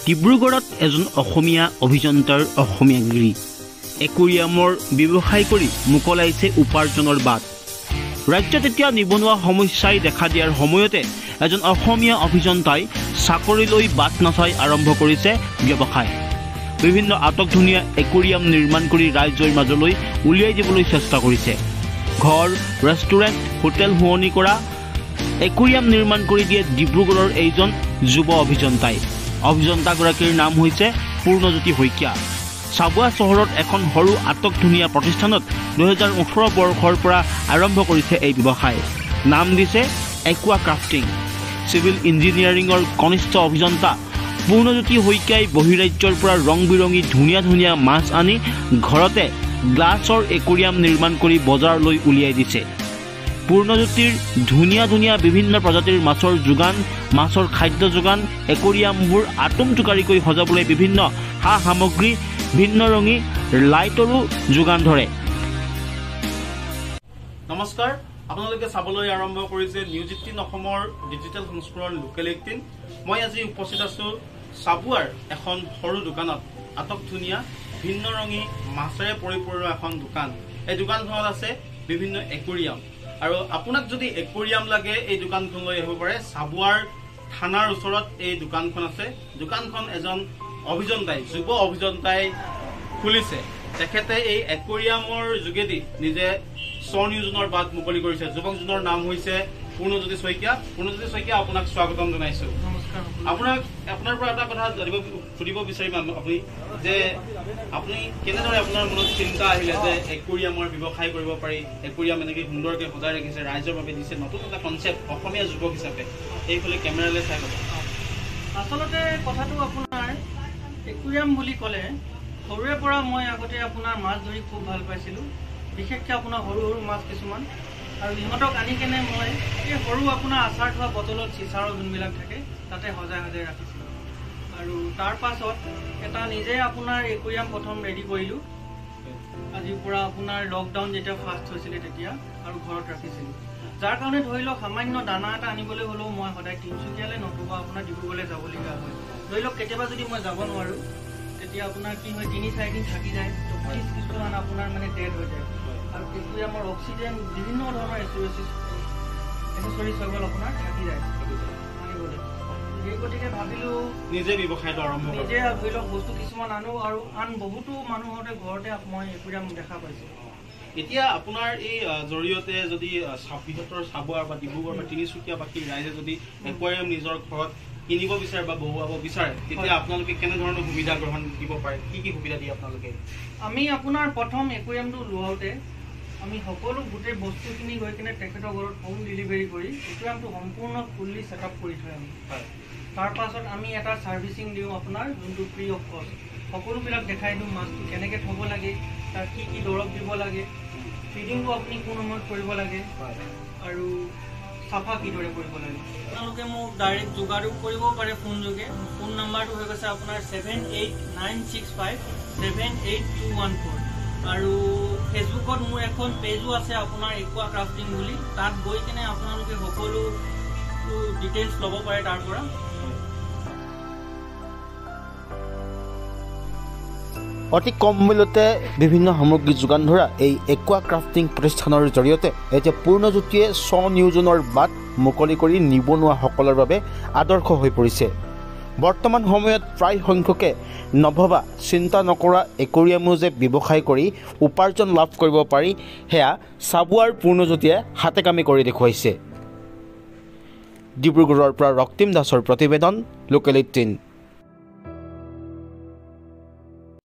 ডিব্ৰুগড়ত এজন অসমীয়া অভিযন্তাৰ অসমীয়াগিৰি একুৰিয়ামৰ ব্যৱসায় কৰি মুকলাইছে উপাৰ্জনৰ বাট। ৰাজ্যত এতিয়া নিবনুৱা সমস্যাই দেখা দিয়াৰ সময়তে এজন অসমীয়া অভিযন্তাই চাকৰিলৈ বাট নাচাই আৰম্ভ কৰিছে ব্যৱসায়। বিভিন্ন আটকধুনীয়া একুৰিয়াম নিৰ্মাণ কৰি ৰাইজৰ মাজলৈ উলিয়াই দিবলৈ চেষ্টা কৰিছে। ঘৰ, ৰেষ্টুৰেণ্ট, হোটেল শুৱনি কৰা একুৰিয়াম নিৰ্মাণ কৰি দিয়ে ডিব্ৰুগড়ৰ এইজন যুৱ অভিযন্তাই। অভিযন্তাগৰাকীৰ নাম হৈছে পূৰ্ণজ্যোতি শইকীয়া। চাবুৱা চহৰত এখন সৰু আটকধুনীয়া প্ৰতিষ্ঠানত 2018 বৰ্ষৰ পৰা আৰম্ভ কৰিছে এই ব্যৱসায়। নাম দিছে একুৱা ক্ৰাফটিং। চিভিল ইঞ্জিনিয়াৰিঙৰ কনিষ্ঠ অভিযন্তা পূৰ্ণজ্যোতি শইকীয়াই বহিৰাজ্যৰ পৰা ৰং বিৰঙী ধুনীয়া ধুনীয়া মাছ আনি ঘৰতে গ্লাছৰ একুৰিয়াম নিৰ্মাণ কৰি বজাৰলৈ উলিয়াই দিছে। পূৰ্ণজ্যোতিৰ ধুনীয়া ধুনীয়া বিভিন্ন প্ৰজাতিৰ মাছৰ যোগান, মাছৰ খাদ্য যোগান, একুৰিয়ামবোৰ আটোমটোকাৰিকৈ সজাবলৈ বিভিন্ন সা সামগ্ৰী, ভিন্ন ৰঙী লাইটৰো যোগান ধৰে। নমস্কাৰ, আপোনালোকে চাবলৈ আৰম্ভ কৰিছে নিউজ 18 অসমৰ ডিজিটেল সংস্কৰণ লোকেল 18। মই আজি উপস্থিত আছো চাবুৱাৰ এখন সৰু দোকানত। আটকধুনীয়া ভিন্ন ৰঙী মাছেৰে পৰিপূৰ্ণ এখন দোকান। এই দোকানখনত আছে বিভিন্ন একুৰিয়াম। আৰু আপোনাক যদি একুৰিয়াম লাগে এই দোকানখনলৈ আহিব পাৰে। চাবুৱাৰ থানাৰ ওচৰত এই দোকানখন আছে। দোকানখন এজন অভিযন্তাই, যুৱ অভিযন্তাই খুলিছে। তেখেতে এই একুৰিয়ামৰ যোগেদি নিজে স্বনিয়োজনৰ বাট মুকলি কৰিছে। যুৱকজনৰ নাম হৈছে পূৰ্ণজ্যোতি শইকীয়া। পূৰ্ণজ্যোতি শইকীয়া, আপোনাক স্বাগতম জনাইছো। আপোনাৰ পৰা এটা কথা সুধিব বিচাৰিম আপুনি যে আপুনি কেনেদৰে আপোনাৰ মনত চিন্তা আহিলে যে একুৰিয়ামৰ ব্যৱসায় কৰিব পাৰি, একুৰিয়াম এনেকৈ সুন্দৰকৈ সজাই ৰাখিছে, ৰাইজৰ বাবে দিছে নতুন এটা কনচেপ্ট অসমীয়া যুৱক হিচাপে। এইফালে কেমেৰালৈ চাই ল'ব। আচলতে কথাটো আপোনাৰ একুৰিয়াম বুলি ক'লে সৰুৰে পৰা মই আগতে আপোনাৰ মাছ ধৰি খুব ভাল পাইছিলোঁ। বিশেষকৈ আপোনাৰ সৰু সৰু মাছ কিছুমান, আৰু ইহঁতক আনি কেনে মই এই সৰু আপোনাৰ আচাৰ থোৱা বটলত চিচাৰৰ যোনবিলাক থাকে তাতে সজাই সজাই ৰাখিছিলোঁ। আৰু তাৰ পাছত এটা নিজে আপোনাৰ একুৰিয়াম প্ৰথম ৰেডি কৰিলোঁ। আজিৰ পৰা আপোনাৰ লকডাউন যেতিয়া ফাৰ্ষ্ট হৈছিলে তেতিয়া, আৰু ঘৰত ৰাখিছিলোঁ। যাৰ কাৰণে ধৰি লওক সামান্য দানা এটা আনিবলৈ হ'লেও মই সদায় তিনিচুকীয়ালৈ নতুবা আপোনাৰ ডিব্ৰুগড়লৈ যাবলগীয়া হয়। ধৰি লওক কেতিয়াবা যদি মই যাব নোৱাৰোঁ তেতিয়া আপোনাৰ কি হয়, 3-4 দিন থাকি যায়, তো ফ্ৰিজ কিছুমান আপোনাৰ মানে ডেড হৈ যায়। আৰু একুৰিয়ামৰ অক্সিজেন বিভিন্ন ধৰণৰ এচেচৰিজ সকল আপোনাৰ থাকি যায় আনিবলৈ। সেই গতিকে ভাবিলোঁ নিজে ব্যৱসায়টো আৰম্ভ, নিজে ধৰি লওক বস্তু কিছুমান আনো, আৰু আন বহুতো মানুহতে ঘৰতে মই একুৰিয়াম দেখা পাইছোঁ। এতিয়া আপোনাৰ এই জৰিয়তে যদি বৃহত্তৰ চাবুৱাৰ বা ডিব্ৰুগড় বা তিনিচুকীয়া বাকী ৰাইজে যদি একুৰিয়াম নিজৰ ঘৰত কিনিব বিচাৰে বা বহুৱাব বিচাৰে, তেতিয়া আপোনালোকে কেনেধৰণৰ সুবিধা গ্ৰহণ দিব পাৰে? কি কি সুবিধা দিয়ে আপোনালোকে? আমি আপোনাৰ প্ৰথম একুৰিয়ামটো লোৱাওঁতে আমি সকলো গোটেই বস্তুখিনি গৈ কিনে তেখেতৰ ঘৰত হোম ডেলিভাৰী কৰি একুৰিয়ামটো সম্পূৰ্ণ ফুল্লি ছেটআপ কৰি থৈ আমি। তাৰ পাছত আমি এটা ছাৰ্ভিচিং দিওঁ আপোনাৰ, যোনটো ফ্ৰী অফ কষ্ট। সকলোবিলাক দেখাই দিওঁ, মাছটো কেনেকৈ থ'ব লাগে, তাত কি কি দৰৱ দিব লাগে, ফিডিংটো আপুনি কোন সময়ত কৰিব লাগে, আৰু চাফা কিদৰে কৰিব লাগে। আপোনালোকে মোক ডাইৰেক্ট যোগাযোগ কৰিব পাৰে ফোন যোগে। ফোন নাম্বাৰটো হৈ গৈছে আপোনাৰ 7896578214। আৰু ফেচবুকত মোৰ এখন পেজো আছে আপোনাৰ একুৱা ক্ৰাফটিং বুলি। তাত গৈ কিনে আপোনালোকে সকলো ডিটেইলছ ল'ব পাৰে তাৰ পৰা। অতি কম মূল্যতে বিভিন্ন সামগ্ৰী যোগান ধৰা এই একুৱা ক্ৰাফটিং প্ৰতিষ্ঠানৰ জৰিয়তে এতিয়া পূৰ্ণজ্যোতিয়ে স্বনিয়োজনৰ বাট মুকলি কৰি নিবনুৱাসকলৰ বাবে আদৰ্শ হৈ পৰিছে। বৰ্তমান সময়ত প্ৰায় সংখ্যকে নভবা চিন্তা নকৰা একুৰিয়ামো যে ব্যৱসায় কৰি উপাৰ্জন লাভ কৰিব পাৰি, সেয়া চাবুৱাৰ পূৰ্ণজ্যোতিয়ে হাতে কামে কৰি দেখুৱাইছে। ডিব্ৰুগড়ৰ পৰা ৰক্তিম দাসৰ প্ৰতিবেদন, লোকেল 18।